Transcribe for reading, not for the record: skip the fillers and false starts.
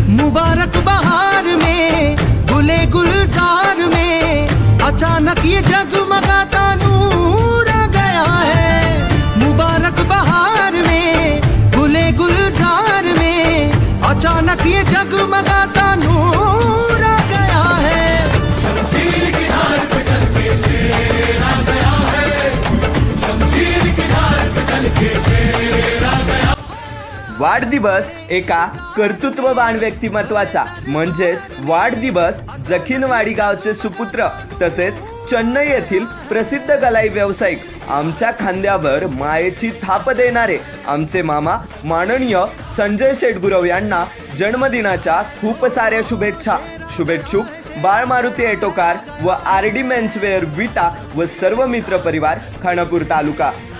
मुबारक बहार में गुले गुलजार में अचानक ये जगमगाता नूर आ गया है। मुबारक बहार में गुले गुलजार में अचानक ये जगमगाता नूर आ गया है। शमशीर की धार पे चल के शेर आ गया है। शमशीर की धार पे चल के शेर आ गया। वाढदिवस एका कर्तृत्ववान व्यक्तिमत्वाचा म्हणजेच वाढदिवस जखीनवाडी गावचे सुपुत्र तसेच चेन्नई येथील प्रसिद्ध कलाई व्यावसायिक आमच्या खांद्यावर मायेची थाप देणारे आमचे मामा माननीय संजय शेठ गुरव यांना जन्मदिनाच्या खूप साऱ्या शुभेच्छा। शुभेच्छुक बाळ मारुती ऑटो कार व आरडी मेन्सवेअर विटा व सर्व मित्र परिवार खानापूर तालुका।